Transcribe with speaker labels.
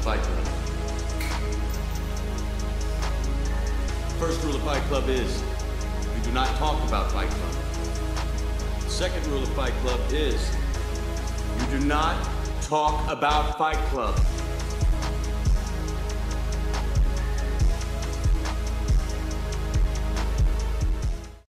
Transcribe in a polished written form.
Speaker 1: Fight Club. First rule of Fight Club is, you do not talk about Fight Club. The second rule of Fight Club is, you do not talk about Fight Club.